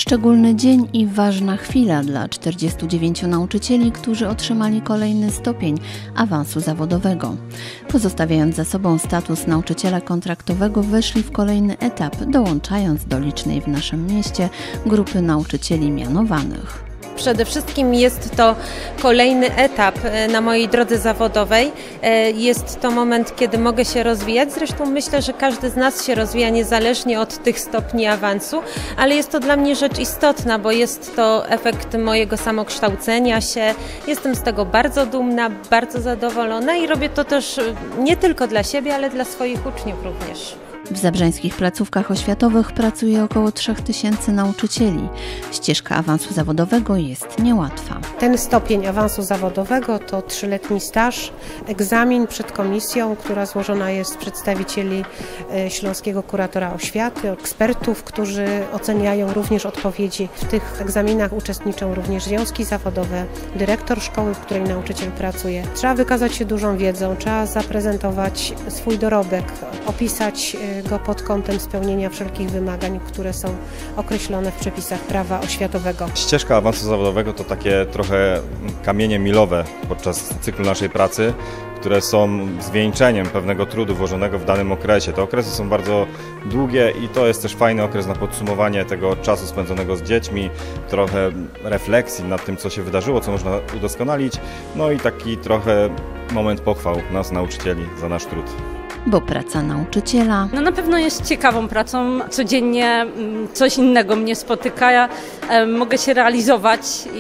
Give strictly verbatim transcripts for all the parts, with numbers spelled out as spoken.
Szczególny dzień i ważna chwila dla czterdziestu dziewięciu nauczycieli, którzy otrzymali kolejny stopień awansu zawodowego. Pozostawiając za sobą status nauczyciela kontraktowego, weszli w kolejny etap, dołączając do licznej w naszym mieście grupy nauczycieli mianowanych. Przede wszystkim jest to kolejny etap na mojej drodze zawodowej. Jest to moment, kiedy mogę się rozwijać. Zresztą myślę, że każdy z nas się rozwija niezależnie od tych stopni awansu, ale jest to dla mnie rzecz istotna, bo jest to efekt mojego samokształcenia się. Jestem z tego bardzo dumna, bardzo zadowolona i robię to też nie tylko dla siebie, ale dla swoich uczniów również. W zabrzańskich placówkach oświatowych pracuje około trzech tysięcy nauczycieli. Ścieżka awansu zawodowego jest niełatwa. Ten stopień awansu zawodowego to trzyletni staż, egzamin przed komisją, która złożona jest z przedstawicieli Śląskiego Kuratora Oświaty, ekspertów, którzy oceniają również odpowiedzi. W tych egzaminach uczestniczą również związki zawodowe, dyrektor szkoły, w której nauczyciel pracuje. Trzeba wykazać się dużą wiedzą, trzeba zaprezentować swój dorobek, opisać go pod kątem spełnienia wszelkich wymagań, które są określone w przepisach prawa oświatowego. Ścieżka awansu zawodowego to takie trochę kamienie milowe podczas cyklu naszej pracy, które są zwieńczeniem pewnego trudu włożonego w danym okresie. Te okresy są bardzo długie i to jest też fajny okres na podsumowanie tego czasu spędzonego z dziećmi, trochę refleksji nad tym, co się wydarzyło, co można udoskonalić, no i taki trochę moment pochwał nas, nauczycieli, za nasz trud. Bo praca nauczyciela no na pewno jest ciekawą pracą. Codziennie coś innego mnie spotyka. Ja e, mogę się realizować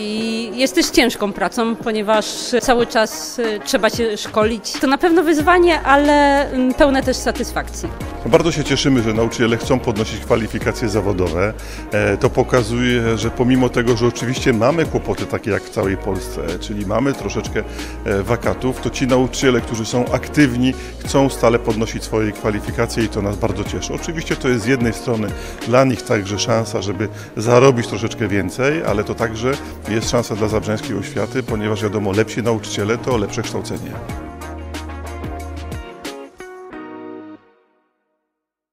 i jest też ciężką pracą, ponieważ cały czas e, trzeba się szkolić. To na pewno wyzwanie, ale m, pełne też satysfakcji. Bardzo się cieszymy, że nauczyciele chcą podnosić kwalifikacje zawodowe. E, to pokazuje, że pomimo tego, że oczywiście mamy kłopoty takie jak w całej Polsce, czyli mamy troszeczkę e, wakatów, to ci nauczyciele, którzy są aktywni, chcą stale podnosić podnosić swoje kwalifikacje i to nas bardzo cieszy. Oczywiście to jest z jednej strony dla nich także szansa, żeby zarobić troszeczkę więcej, ale to także jest szansa dla zabrzańskiej oświaty, ponieważ wiadomo, lepsi nauczyciele to lepsze kształcenie.